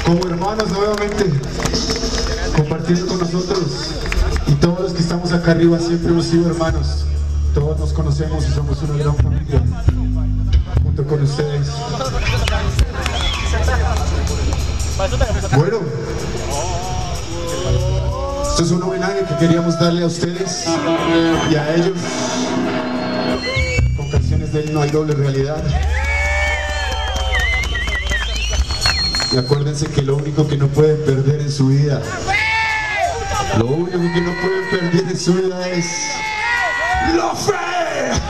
como hermanos nuevamente, compartiendo con nosotros. Y todos los que estamos acá arriba siempre hemos sido hermanos. Todos nos conocemos y somos una gran familia, junto con ustedes. Bueno, esto es un homenaje que queríamos darle a ustedes y a ellos con canciones de No hay doble realidad. Y acuérdense que lo único que no pueden perder en su vida, lo único que no pueden perder en su vida es la fe.